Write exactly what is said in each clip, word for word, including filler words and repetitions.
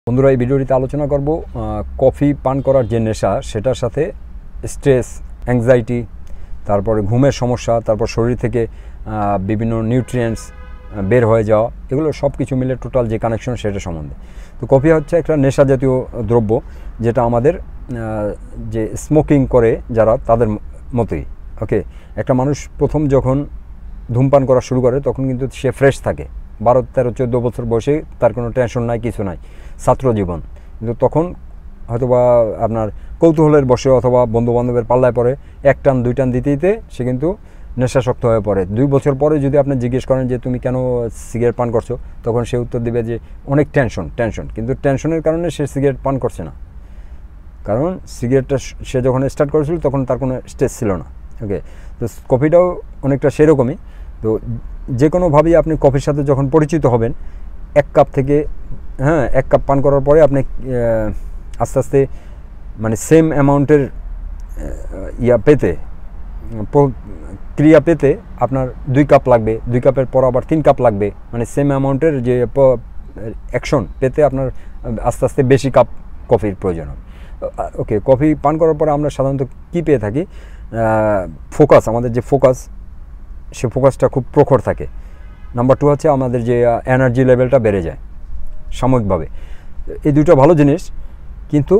বন্ধুরা এই ভিডিওটিতে আলোচনা করব কফি পান করার যে নেশা সেটার সাথে স্ট্রেস অ্যাংজাইটি তারপরে ঘুমের সমস্যা তারপর শরীর থেকে বিভিন্ন নিউট্রিয়েন্টস বের হয়ে যাওয়া এগুলো সব কিছু মিলে টোটাল যে কানেকশন সেটা সম্বন্ধে। তো কফি হচ্ছে একটা নেশা জাতীয় দ্রব্য যেটা আমাদের যে স্মোকিং করে যারা তাদের মতোই। ওকে, একটা মানুষ প্রথম যখন ধূমপান করা শুরু করে তখন কিন্তু সে ফ্রেশ থাকে, বারো তেরো চোদ্দো বছর বয়সে তার কোনো টেনশন নাই, কিছু নাই, ছাত্র জীবন। কিন্তু তখন হয়তোবা আপনার কৌতূহলের বসে অথবা বন্ধুবান্ধবের পাল্লায় পড়ে এক টান দুই টান দিতে দিতে সে কিন্তু নেশাসক্ত হয়ে পড়ে। দুই বছর পরে যদি আপনি জিজ্ঞেস করেন যে তুমি কেন সিগারেট পান করছো, তখন সে উত্তর দেবে যে অনেক টেনশন টেনশন কিন্তু টেনশনের কারণে সে সিগারেট পান করছে না, কারণ সিগারেটটা সে যখন স্টার্ট করেছিল তখন তার কোনো স্ট্রেস ছিল না। ওকে, তো কফিটাও অনেকটা সেরকমই। তো যে কোনোভাবেই আপনি কফির সাথে যখন পরিচিত হবেন, এক কাপ থেকে হ্যাঁ এক কাপ পান করার পরে আপনি আস্তে আস্তে মানে সেম অ্যামাউন্টের ইয়া পেতে ক্রিয়া পেতে আপনার দুই কাপ লাগবে, দুই কাপের পর আবার তিন কাপ লাগবে, মানে সেম অ্যামাউন্টের যে অ্যাকশন পেতে আপনার আস্তে আস্তে বেশি কাপ কফির প্রয়োজন হবে। ওকে, কফি পান করার পরে আমরা সাধারণত কী পেয়ে থাকি, ফোকাস, আমাদের যে ফোকাস সে ফোকাসটা খুব প্রখর থাকে। নাম্বার টু হচ্ছে আমাদের যে এনার্জি লেভেলটা বেড়ে যায় সাময়িকভাবে। এই দুটো ভালো জিনিস, কিন্তু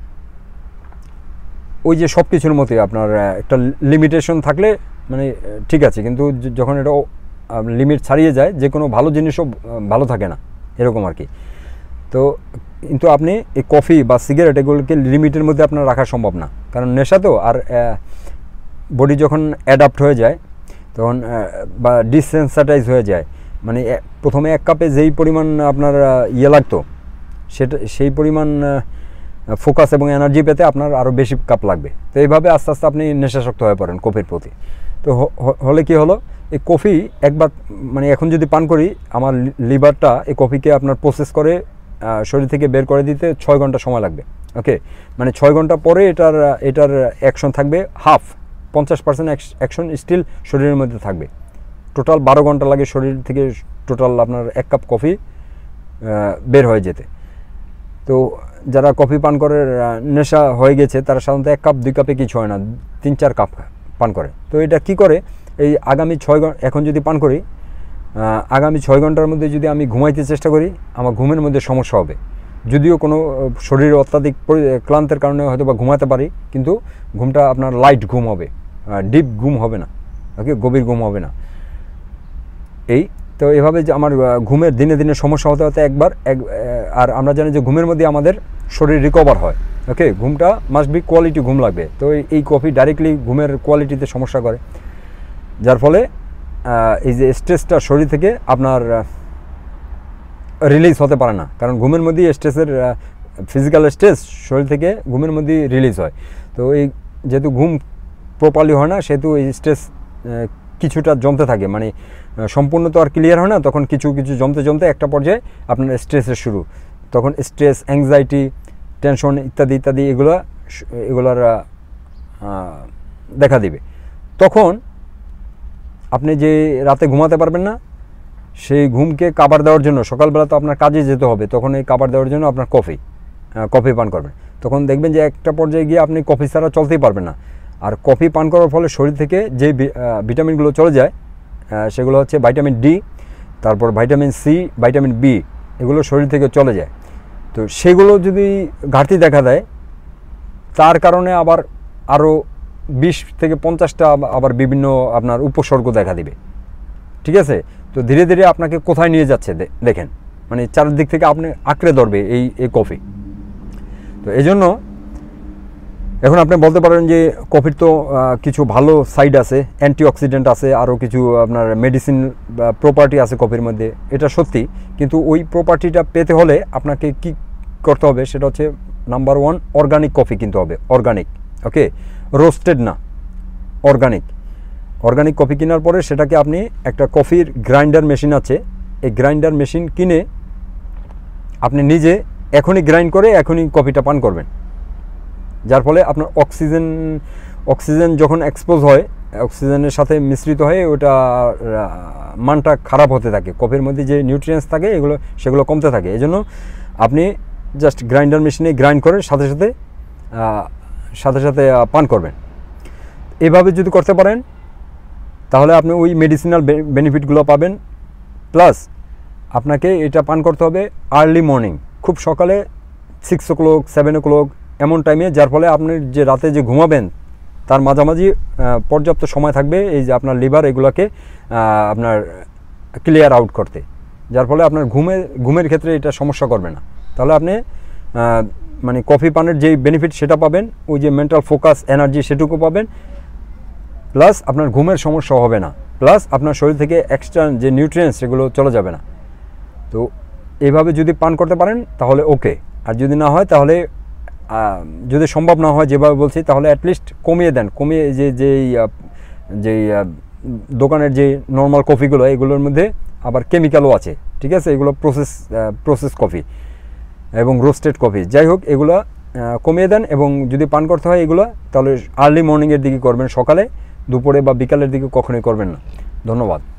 ওই যে সব কিছুর মতোই আপনার একটা লিমিটেশন থাকলে মানে ঠিক আছে, কিন্তু যখন এটা লিমিট ছাড়িয়ে যায় যে কোনো ভালো জিনিসও ভালো থাকে না, এরকম আর কি। তো কিন্তু আপনি এই কফি বা সিগারেট এগুলোকে লিমিটের মধ্যে আপনার রাখা সম্ভব না, কারণ নেশা তো, আর বডি যখন অ্যাডাপ্ট হয়ে যায় তখন বা ডিসেন্সিটাইজ হয়ে যায়, মানে প্রথমে এক কাপে যেই পরিমাণ আপনার ইয়ে লাগতো সেটা সেই পরিমাণ ফোকাস এবং এনার্জি পেতে আপনার আরও বেশি কাপ লাগবে। তো এইভাবে আস্তে আস্তে আপনি নেশাসক্ত হয়ে পড়েন কফির প্রতি। তো হলে কি হলো, এই কফি একবার মানে এখন যদি পান করি, আমার লিভারটা এই কফিকে আপনার প্রসেস করে শরীর থেকে বের করে দিতে ছয় ঘন্টা সময় লাগবে। ওকে, মানে ছয় ঘন্টা পরে এটার এটার অ্যাকশন থাকবে হাফ, পঞ্চাশ পার্সেন্ট অ্যাকশন স্টিল শরীরের মধ্যে থাকবে। টোটাল বারো ঘন্টা লাগে শরীর থেকে টোটাল আপনার এক কাপ কফি বের হয়ে যেতে। তো যারা কফি পান করে নেশা হয়ে গেছে তারা সাধারণত এক কাপ দুই কাপে কিছু হয় না, তিন চার কাপ পান করে। তো এটা কি করে, এই আগামী ছয় ঘন্টা এখন যদি পান করি, আগামী ছয় ঘন্টার মধ্যে যদি আমি ঘুমাইতে চেষ্টা করি, আমার ঘুমের মধ্যে সমস্যা হবে। যদিও কোনো শরীরে অত্যাধিক ক্লান্তের কারণে হয়তো বা ঘুমাতে পারি, কিন্তু ঘুমটা আপনার লাইট ঘুম হবে, ডিপ ঘুম হবে না। ওকে, গভীর ঘুম হবে না। এই তো এভাবে যে আমার ঘুমের দিনে দিনে সমস্যা হতে হতে একবার এক আর আমরা জানি যে ঘুমের মধ্যে আমাদের শরীর রিকভার হয়। ওকে, ঘুমটা মাস্ট বি কোয়ালিটি ঘুম লাগবে। তো এই কফি ডাইরেক্টলি ঘুমের কোয়ালিটিতে সমস্যা করে, যার ফলে এই যে স্ট্রেসটা শরীর থেকে আপনার রিলিজ হতে পারে না, কারণ ঘুমের মধ্যেই স্ট্রেসের ফিজিক্যাল স্ট্রেস শরীর থেকে ঘুমের মধ্যেই রিলিজ হয়। তো এই যেহেতু ঘুম প্রপারলি হয় না, সেহেতু এই স্ট্রেস কিছুটা জমতে থাকে, মানে সম্পূর্ণ তো আর ক্লিয়ার হয় না, তখন কিছু কিছু জমতে জমতে একটা পর্যায়ে আপনার স্ট্রেসের শুরু, তখন স্ট্রেস অ্যাংজাইটি টেনশন ইত্যাদি ইত্যাদি এগুলো এগুলোর দেখা দিবে। তখন আপনি যে রাতে ঘুমাতে পারবেন না, সেই ঘুমকে কাভার দেওয়ার জন্য সকালবেলা তো আপনার কাজে যেতে হবে, তখন এই কাভার দেওয়ার জন্য আপনার কফি কফি পান করবেন। তখন দেখবেন যে একটা পর্যায়ে গিয়ে আপনি কফি ছাড়া চলতেই পারবেন না। আর কফি পান করার ফলে শরীর থেকে যে ভিটামিনগুলো চলে যায় সেগুলো হচ্ছে ভাইটামিন ডি, তারপর ভাইটামিন সি, ভাইটামিন বি, এগুলো শরীর থেকে চলে যায়। তো সেগুলো যদি ঘাটতি দেখা দেয়, তার কারণে আবার আরও বিশ থেকে পঞ্চাশটা আবার বিভিন্ন আপনার উপসর্গ দেখা দিবে। ঠিক আছে, তো ধীরে ধীরে আপনাকে কোথায় নিয়ে যাচ্ছে দেখেন, মানে চারদিক থেকে আপনি আঁকড়ে ধরবে এই এই কফি। তো এই জন্য এখন আপনি বলতে পারেন যে কফির তো কিছু ভালো সাইড আছে, অ্যান্টিঅক্সিডেন্ট আছে, আরও কিছু আপনার মেডিসিন প্রপার্টি আছে কফির মধ্যে, এটা সত্যি। কিন্তু ওই প্রপার্টিটা পেতে হলে আপনাকে কি করতে হবে, সেটা হচ্ছে নাম্বার ওয়ান, অর্গানিক কফি কিনতে হবে, অর্গানিক। ওকে, রোস্টেড না, অর্গানিক। অর্গানিক কফি কেনার পরে সেটাকে আপনি একটা কফির গ্রাইন্ডার মেশিন আছে, এই গ্রাইন্ডার মেশিন কিনে আপনি নিজে এখনই গ্রাইন্ড করে এখনই কফিটা পান করবেন, যার ফলে আপনার অক্সিজেন অক্সিজেন যখন এক্সপোজ হয়, অক্সিজেনের সাথে মিশ্রিত হয়ে ওটা মানটা খারাপ হতে থাকে, কফির মধ্যে যে নিউট্রিয়েন্টস থাকে এগুলো সেগুলো কমতে থাকে। এই জন্য আপনি জাস্ট গ্রাইন্ডার মেশিনে গ্রাইন্ড করে সাথে সাথে সাথে সাথে পান করবেন। এভাবে যদি করতে পারেন তাহলে আপনি ওই মেডিসিনাল বেনিফিটগুলো পাবেন। প্লাস আপনাকে এটা পান করতে হবে আর্লি মর্নিং, খুব সকালে six o'clock seven o'clock এমন টাইমে, যার ফলে আপনি যে রাতে যে ঘুমাবেন তার মাঝামাঝি পর্যাপ্ত সময় থাকবে এই যে আপনার লিভার এগুলোকে আপনার ক্লিয়ার আউট করতে, যার ফলে আপনার ঘুমে ঘুমের ক্ষেত্রে এটা সমস্যা করবে না। তাহলে আপনি মানে কফি পানের যেই বেনিফিট সেটা পাবেন, ওই যে মেন্টাল ফোকাস এনার্জি সেটুকু পাবেন, প্লাস আপনার ঘুমের সমস্যা হবে না, প্লাস আপনার শরীর থেকে এক্সট্রা যে নিউট্রিয়েন্টস সেগুলো চলে যাবে না। তো এইভাবে যদি পান করতে পারেন তাহলে ওকে, আর যদি না হয় তাহলে যদি সম্ভব না হয় যেভাবে বলছি তাহলে অ্যাটলিস্ট কমিয়ে দেন, কমিয়ে যে যেই যেই দোকানের যে নর্মাল কফিগুলো এগুলোর মধ্যে আবার কেমিক্যালও আছে, ঠিক আছে, এগুলো প্রসেস প্রসেস কফি এবং রোস্টেড কফি, যাই হোক এগুলো কমিয়ে দেন। এবং যদি পান করতে হয় এগুলো তাহলে আর্লি মর্নিংয়ের দিকে করবেন, সকালে দুপুরে বা বিকালের দিকে কখনোই করবেন না। ধন্যবাদ।